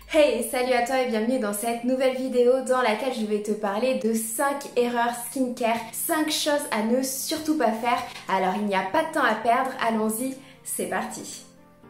Hey, salut à toi et bienvenue dans cette nouvelle vidéo dans laquelle je vais te parler de 5 erreurs skincare, 5 choses à ne surtout pas faire. Alors il n'y a pas de temps à perdre, allons-y, c'est parti.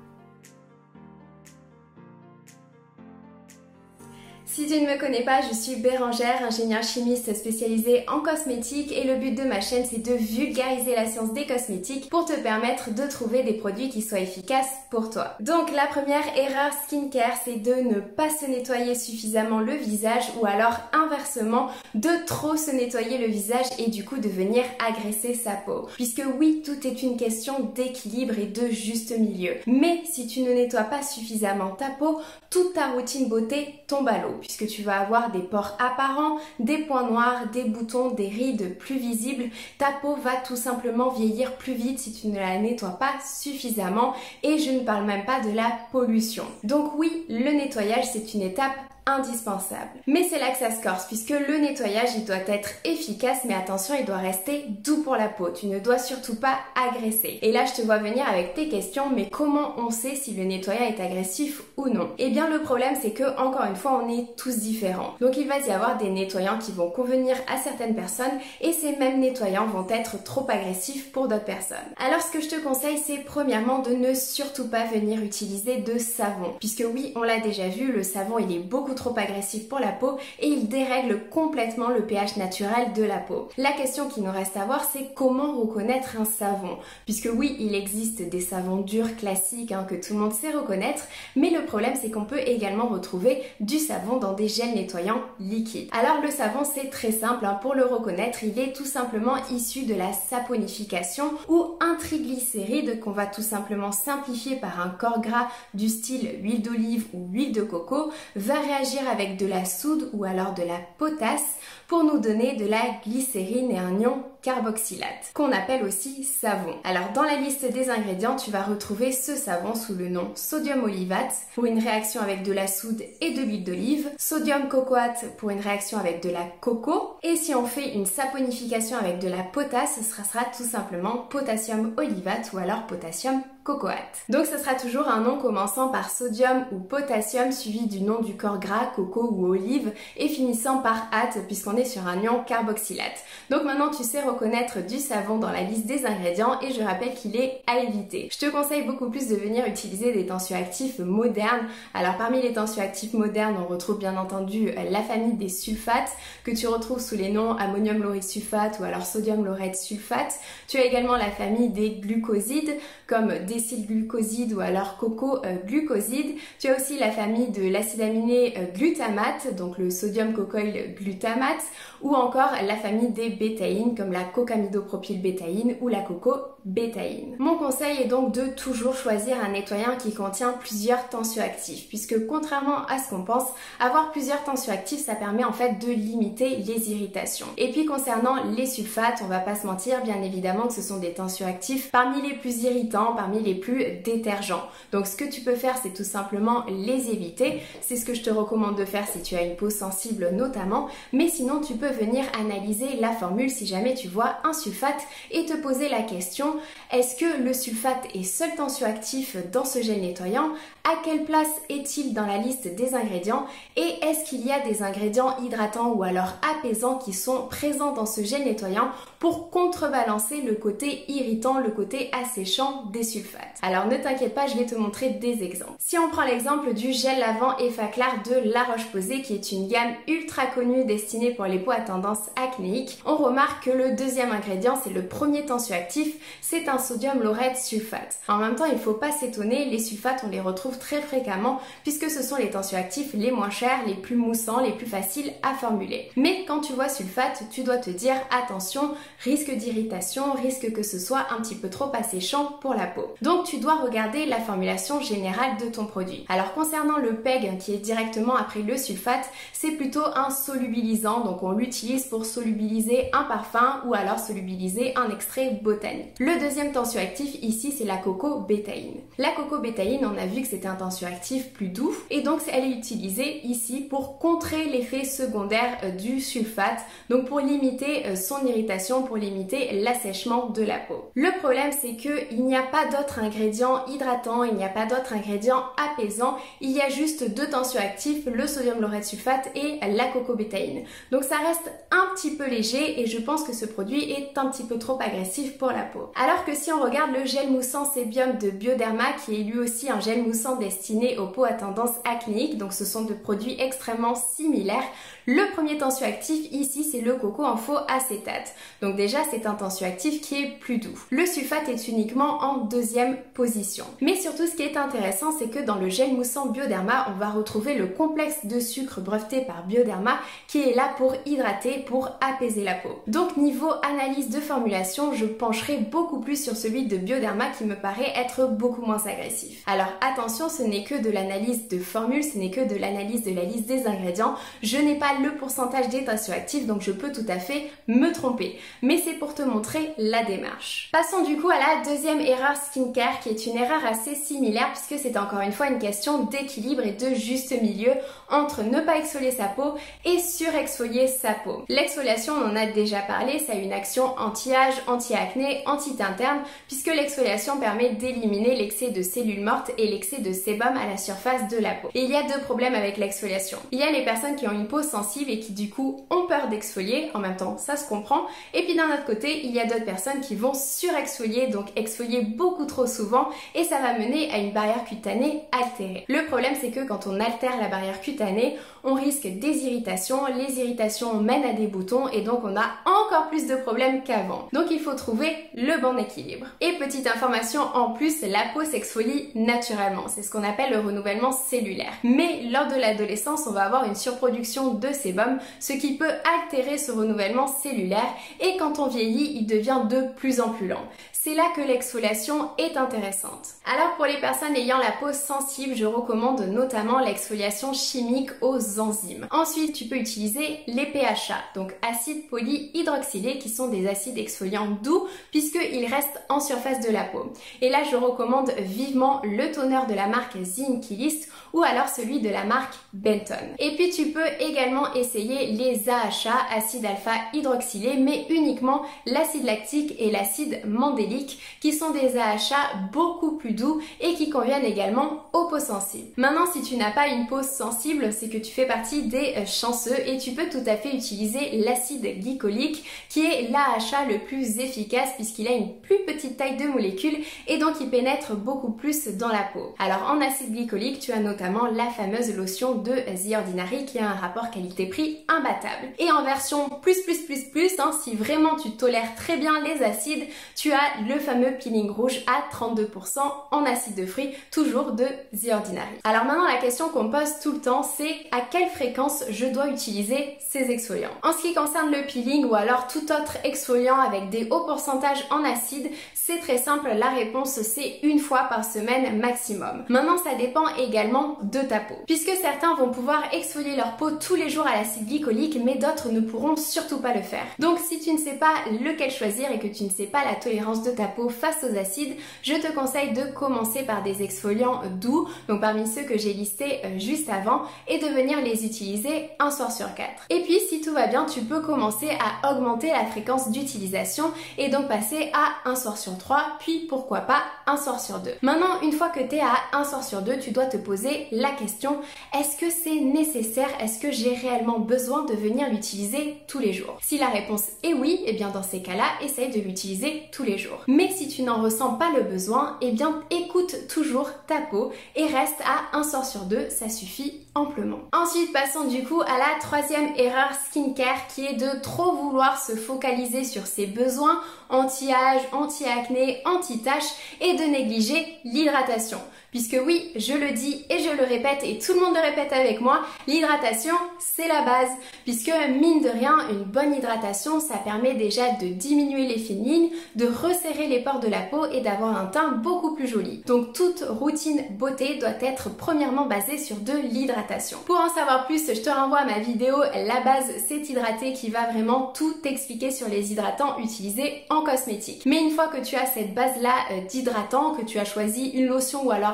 Si tu ne me connais pas, je suis Bérangère, ingénieure chimiste spécialisée en cosmétiques et le but de ma chaîne c'est de vulgariser la science des cosmétiques pour te permettre de trouver des produits qui soient efficaces pour toi. Donc la première erreur skincare c'est de ne pas se nettoyer suffisamment le visage ou alors inversement de trop se nettoyer le visage et du coup de venir agresser sa peau. Puisque oui, tout est une question d'équilibre et de juste milieu. Mais si tu ne nettoies pas suffisamment ta peau, toute ta routine beauté tombe à l'eau. Puisque tu vas avoir des pores apparents, des points noirs, des boutons, des rides plus visibles. Ta peau va tout simplement vieillir plus vite si tu ne la nettoies pas suffisamment et je ne parle même pas de la pollution. Donc oui, le nettoyage c'est une étape indispensable. Mais c'est là que ça se corse puisque le nettoyage il doit être efficace mais attention il doit rester doux pour la peau. Tu ne dois surtout pas agresser. Et là je te vois venir avec tes questions, mais comment on sait si le nettoyage est agressif ou non? Eh bien le problème c'est que encore une fois on est tous différents. Donc il va y avoir des nettoyants qui vont convenir à certaines personnes et ces mêmes nettoyants vont être trop agressifs pour d'autres personnes. Alors ce que je te conseille c'est premièrement de ne surtout pas venir utiliser de savon. Puisque oui on l'a déjà vu, le savon il est beaucoup trop agressif pour la peau et il dérègle complètement le pH naturel de la peau. La question qui nous reste à voir c'est comment reconnaître un savon. Puisque oui il existe des savons durs classiques que tout le monde sait reconnaître, mais le problème c'est qu'on peut également retrouver du savon dans des gels nettoyants liquides. Alors le savon c'est très simple, pour le reconnaître il est tout simplement issu de la saponification ou un triglycéride qu'on va tout simplement simplifier par un corps gras du style huile d'olive ou huile de coco, va réagir avec de la soude ou alors de la potasse pour nous donner de la glycérine et un ion carboxylate, qu'on appelle aussi savon. Alors dans la liste des ingrédients, tu vas retrouver ce savon sous le nom sodium olivate pour une réaction avec de la soude et de l'huile d'olive, sodium cocoate pour une réaction avec de la coco, et si on fait une saponification avec de la potasse, ce sera tout simplement potassium olivate ou alors potassium cocoate. Donc ce sera toujours un nom commençant par sodium ou potassium suivi du nom du corps gras, coco ou olive et finissant par ate puisqu'on est sur un ion carboxylate. Donc maintenant tu sais reconnaître du savon dans la liste des ingrédients et je rappelle qu'il est à éviter. Je te conseille beaucoup plus de venir utiliser des tensioactifs modernes. Alors parmi les tensioactifs modernes on retrouve bien entendu la famille des sulfates que tu retrouves sous les noms ammonium laureth sulfate ou alors sodium laureth sulfate. Tu as également la famille des glucosides comme décylglucoside ou alors coco-glucoside. Tu as aussi la famille de l'acide aminé glutamate, donc le sodium cocoyl glutamate, ou encore la famille des bétaïnes comme la cocamidopropylbétaïne ou la coco-bétaïne. Mon conseil est donc de toujours choisir un nettoyant qui contient plusieurs tensioactifs, puisque contrairement à ce qu'on pense, avoir plusieurs tensioactifs ça permet en fait de limiter les irritations. Et puis concernant les sulfates, on va pas se mentir, bien évidemment que ce sont des tensioactifs parmi les plus irritants, parmi les plus détergents. Donc ce que tu peux faire c'est tout simplement les éviter. C'est ce que je te recommande de faire si tu as une peau sensible notamment, mais sinon tu peux venir analyser la formule si jamais tu vois un sulfate et te poser la question, est-ce que le sulfate est seul tensioactif dans ce gel nettoyant? À quelle place est-il dans la liste des ingrédients? Et est-ce qu'il y a des ingrédients hydratants ou alors apaisants qui sont présents dans ce gel nettoyant pour contrebalancer le côté irritant, le côté asséchant des sulfates? Alors ne t'inquiète pas, je vais te montrer des exemples. Si on prend l'exemple du gel lavant Effaclar de La Roche-Posay qui est une gamme ultra connue destinée pour les peaux à tendance acnéique, on remarque que le deuxième ingrédient, c'est le premier tensioactif, c'est un sodium laureth sulfate. En même temps, il ne faut pas s'étonner, les sulfates on les retrouve très fréquemment puisque ce sont les tensioactifs les moins chers, les plus moussants, les plus faciles à formuler. Mais quand tu vois sulfate, tu dois te dire attention, risque d'irritation, risque que ce soit un petit peu trop asséchant pour la peau. Donc tu dois regarder la formulation générale de ton produit. Alors concernant le PEG qui est directement après le sulfate, c'est plutôt un solubilisant, donc on l'utilise pour solubiliser un parfum ou alors solubiliser un extrait botanique. Le deuxième tensioactif ici c'est la cocobétaïne. La cocobétaïne on a vu que c'était un tensioactif plus doux et donc elle est utilisée ici pour contrer l'effet secondaire du sulfate, donc pour limiter son irritation, pour limiter l'assèchement de la peau. Le problème c'est qu'il n'y a pas d'autre d'autres ingrédients hydratants, il n'y a pas d'autres ingrédients apaisants, il y a juste 2 tensioactifs, le sodium laureth sulfate et la cocobétaïne. Donc ça reste un petit peu léger et je pense que ce produit est un petit peu trop agressif pour la peau. Alors que si on regarde le gel moussant sébium de Bioderma, qui est lui aussi un gel moussant destiné aux peaux à tendance acnéique, donc ce sont 2 produits extrêmement similaires. Le premier tensioactif ici, c'est le coco en faux acétate. Donc déjà, c'est un tensioactif qui est plus doux. Le sulfate est uniquement en 2e position. Mais surtout, ce qui est intéressant, c'est que dans le gel moussant Bioderma, on va retrouver le complexe de sucre breveté par Bioderma qui est là pour hydrater, pour apaiser la peau. Donc niveau analyse de formulation, je pencherai beaucoup plus sur celui de Bioderma qui me paraît être beaucoup moins agressif. Alors attention, ce n'est que de l'analyse de formule, ce n'est que de l'analyse de la liste des ingrédients. Je n'ai pas le pourcentage des tensioactifs, donc je peux tout à fait me tromper. Mais c'est pour te montrer la démarche. Passons du coup à la 2e erreur skincare, qui est une erreur assez similaire puisque c'est encore une fois une question d'équilibre et de juste milieu entre ne pas exfolier sa peau et surexfolier sa peau. L'exfoliation, on en a déjà parlé, ça a une action anti-âge, anti-acné, anti-teint terne, puisque l'exfoliation permet d'éliminer l'excès de cellules mortes et l'excès de sébum à la surface de la peau. Et il y a 2 problèmes avec l'exfoliation. Il y a les personnes qui ont une peau sensible et qui du coup ont peur d'exfolier, en même temps ça se comprend, et puis d'un autre côté il y a d'autres personnes qui vont surexfolier, donc exfolier beaucoup trop souvent, et ça va mener à une barrière cutanée altérée. Le problème c'est que quand on altère la barrière cutanée, on risque des irritations, les irritations mènent à des boutons et donc on a encore plus de problèmes qu'avant. Donc il faut trouver le bon équilibre. Et petite information en plus, la peau s'exfolie naturellement, c'est ce qu'on appelle le renouvellement cellulaire. Mais lors de l'adolescence, on va avoir une surproduction de sébum, ce qui peut altérer ce renouvellement cellulaire et quand on vieillit, il devient de plus en plus lent. C'est là que l'exfoliation est intéressante. Alors pour les personnes ayant la peau sensible, je recommande notamment l'exfoliation chimique aux enzymes. Ensuite, tu peux utiliser les PHA, donc acide polyhydroxylé, qui sont des acides exfoliants doux puisqu'ils restent en surface de la peau. Et là, je recommande vivement le toner de la marque Zinky List ou alors celui de la marque Benton. Et puis tu peux également essayer les AHA, acide alpha hydroxylé, mais uniquement l'acide lactique et l'acide mandélique, qui sont des AHA beaucoup plus doux et qui conviennent également aux peaux sensibles. Maintenant, si tu n'as pas une peau sensible, c'est que tu fais partie des chanceux et tu peux tout à fait utiliser l'acide glycolique, qui est l'AHA le plus efficace puisqu'il a une plus petite taille de molécules et donc il pénètre beaucoup plus dans la peau. Alors en acide glycolique, tu as notamment la fameuse lotion de The Ordinary qui a un rapport qualité-prix imbattable. Et en version plus, si vraiment tu tolères très bien les acides, tu as le fameux peeling rouge à 32% en acide de fruits, toujours de The Ordinary. Alors maintenant, la question qu'on me pose tout le temps, c'est à quelle fréquence je dois utiliser ces exfoliants. En ce qui concerne le peeling ou alors tout autre exfoliant avec des hauts pourcentages en acide, c'est très simple, la réponse c'est une fois par semaine maximum. Maintenant, ça dépend également de ta peau, puisque certains vont pouvoir exfolier leur peau tous les jours à l'acide glycolique, mais d'autres ne pourront surtout pas le faire. Donc si tu ne sais pas lequel choisir et que tu ne sais pas la tolérance de ta peau face aux acides, je te conseille de commencer par des exfoliants doux, donc parmi ceux que j'ai listés juste avant, et de venir les utiliser un soir sur 4. Et puis si tout va bien, tu peux commencer à augmenter la fréquence d'utilisation et donc passer à un soir sur 3, puis pourquoi pas un soir sur 2. Maintenant, une fois que tu es à un soir sur 2, tu dois te poser la question, est-ce que c'est nécessaire? Est-ce que j'ai réellement besoin de venir l'utiliser tous les jours? Si la réponse est oui, et bien dans ces cas-là, essaye de l'utiliser tous les jours. Mais si tu n'en ressens pas le besoin, et bien écoute toujours ta peau et reste à un soir sur 2, ça suffit amplement. Ensuite, passons du coup à la 3e erreur skincare, qui est de trop vouloir se focaliser sur ses besoins anti-âge, anti-acné, anti-taches et de négliger l'hydratation. Puisque oui, je le dis et je le répète et tout le monde le répète avec moi, l'hydratation c'est la base. Puisque mine de rien, une bonne hydratation ça permet déjà de diminuer les fines lignes, de resserrer les pores de la peau et d'avoir un teint beaucoup plus joli. Donc toute routine beauté doit être premièrement basée sur de l'hydratation. Pour en savoir plus, je te renvoie à ma vidéo La base c'est hydrater qui va vraiment tout expliquer sur les hydratants utilisés en cosmétique. Mais une fois que tu as cette base là d'hydratant, que tu as choisi une lotion ou alors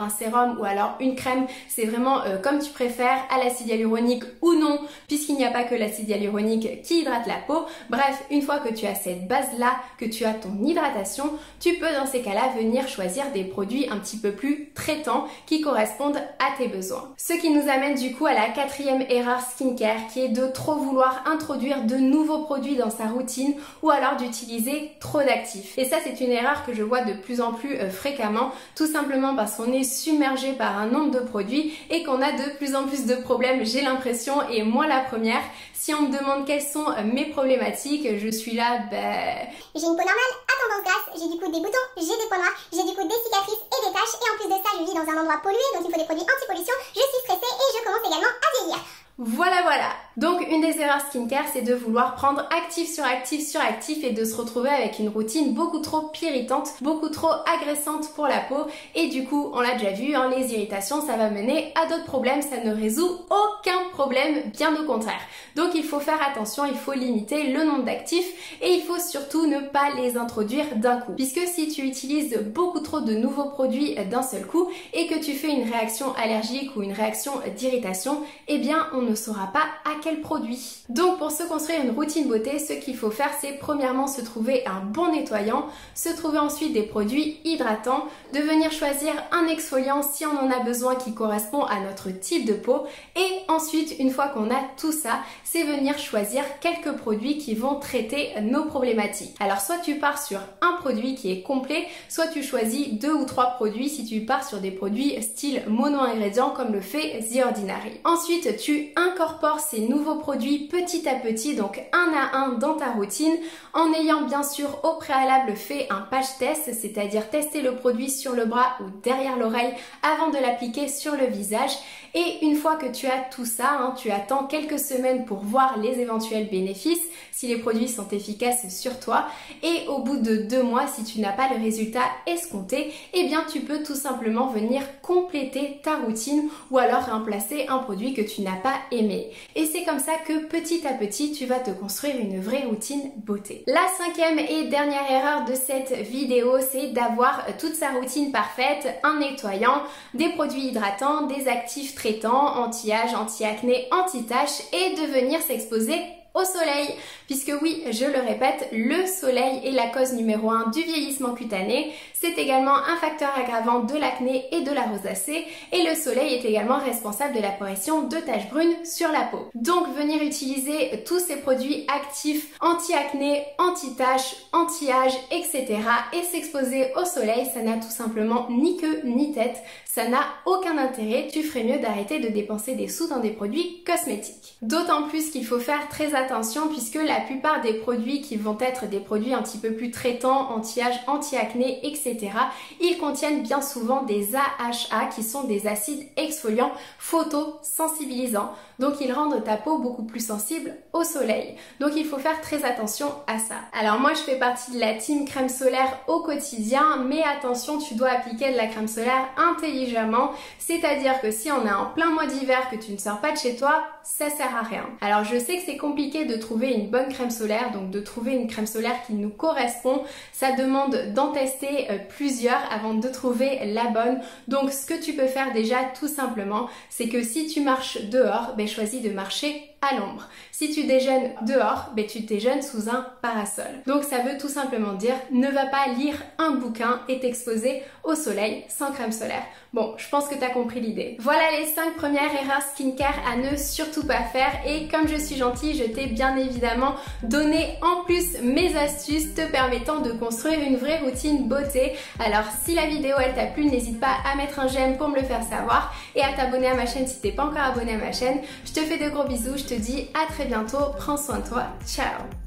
un sérum ou alors une crème, c'est vraiment comme tu préfères, à l'acide hyaluronique ou non, puisqu'il n'y a pas que l'acide hyaluronique qui hydrate la peau. Bref, une fois que tu as cette base-là, que tu as ton hydratation, tu peux dans ces cas-là venir choisir des produits un petit peu plus traitants qui correspondent à tes besoins. Ce qui nous amène du coup à la quatrième erreur skincare, qui est de trop vouloir introduire de nouveaux produits dans sa routine ou alors d'utiliser trop d'actifs. Et ça, c'est une erreur que je vois de plus en plus fréquemment, tout simplement parce qu'on est submergé par un nombre de produits et qu'on a de plus en plus de problèmes, j'ai l'impression, et moi la première. Si on me demande quelles sont mes problématiques, je suis là, j'ai une peau normale, à tendance grasse, j'ai du coup des boutons, j'ai des points noirs, j'ai du coup des cicatrices et des taches, et en plus de ça, je vis dans un endroit pollué, donc il faut des produits anti-pollution, je suis stressée et je commence également à vieillir. Voilà. Donc une des erreurs skincare, c'est de vouloir prendre actif sur actif sur actif et de se retrouver avec une routine beaucoup trop irritante, beaucoup trop agressante pour la peau. Et du coup, on l'a déjà vu, hein, les irritations, ça va mener à d'autres problèmes, ça ne résout aucun problème, bien au contraire. Donc il faut faire attention, il faut limiter le nombre d'actifs et il faut surtout ne pas les introduire d'un coup. Puisque si tu utilises beaucoup trop de nouveaux produits d'un seul coup et que tu fais une réaction allergique ou une réaction d'irritation, eh bien on ne saura pas à quel produit. Donc pour se construire une routine beauté, ce qu'il faut faire, c'est premièrement se trouver un bon nettoyant, se trouver ensuite des produits hydratants, de venir choisir un exfoliant si on en a besoin qui correspond à notre type de peau, et ensuite une fois qu'on a tout ça, c'est venir choisir quelques produits qui vont traiter nos problématiques. Alors soit tu pars sur un produit qui est complet, soit tu choisis 2 ou 3 produits si tu pars sur des produits style mono-ingrédients comme le fait The Ordinary. Ensuite tu incorpores ces nouveaux produits petit à petit, donc un à un dans ta routine, en ayant bien sûr au préalable fait un patch test, c'est-à-dire tester le produit sur le bras ou derrière l'oreille avant de l'appliquer sur le visage. Et une fois que tu as tout ça, hein, tu attends quelques semaines pour voir les éventuels bénéfices, si les produits sont efficaces sur toi. Et au bout de 2 mois, si tu n'as pas le résultat escompté, eh bien tu peux tout simplement venir compléter ta routine ou alors remplacer un produit que tu n'as pas aimé. Et c'est comme ça que petit à petit, tu vas te construire une vraie routine beauté. La 5e et dernière erreur de cette vidéo, c'est d'avoir toute sa routine parfaite, un nettoyant, des produits hydratants, des actifs traitants, anti-âge, anti-acné, anti-taches et de venir s'exposer au soleil, puisque oui, je le répète, le soleil est la cause numéro 1 du vieillissement cutané, c'est également un facteur aggravant de l'acné et de la rosacée, et le soleil est également responsable de l'apparition de taches brunes sur la peau. Donc venir utiliser tous ces produits actifs anti-acné, anti-taches, anti-âge, etc. et s'exposer au soleil, ça n'a tout simplement ni queue ni tête, ça n'a aucun intérêt, tu ferais mieux d'arrêter de dépenser des sous dans des produits cosmétiques. D'autant plus qu'il faut faire très attention puisque la plupart des produits qui vont être des produits un petit peu plus traitants, anti-âge, anti-acné, etc., ils contiennent bien souvent des AHA qui sont des acides exfoliants photosensibilisants. Donc ils rendent ta peau beaucoup plus sensible au soleil. Donc il faut faire très attention à ça. Alors moi je fais partie de la team crème solaire au quotidien, mais attention, tu dois appliquer de la crème solaire intelligemment. C'est-à-dire que si on est en plein mois d'hiver, que tu ne sors pas de chez toi, ça sert à rien. Alors je sais que c'est compliqué de trouver une bonne crème solaire, donc de trouver une crème solaire qui nous correspond. Ça demande d'en tester plusieurs avant de trouver la bonne. Donc ce que tu peux faire déjà tout simplement, c'est que si tu marches dehors, choisis de marcher à l'ombre. Si tu déjeunes dehors, tu déjeunes sous un parasol. Donc ça veut tout simplement dire ne va pas lire un bouquin et t'exposer au soleil sans crème solaire. Bon, je pense que tu as compris l'idée. Voilà les 5 premières erreurs skincare à ne surtout pas faire, et comme je suis gentille, je t'ai bien évidemment donné en plus mes astuces te permettant de construire une vraie routine beauté. Alors si la vidéo elle t'a plu, n'hésite pas à mettre un j'aime pour me le faire savoir et à t'abonner à ma chaîne si t'es pas encore abonné à ma chaîne. Je te fais de gros bisous, je te dis à très bientôt, prends soin de toi, ciao!